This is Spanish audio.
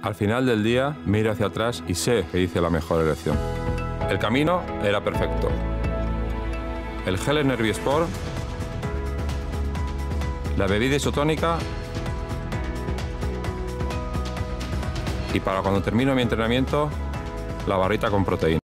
Al final del día, miro hacia atrás y sé que hice la mejor elección. El camino era perfecto. El gel Enervisport, la bebida isotónica y para cuando termino mi entrenamiento, la barrita con proteína.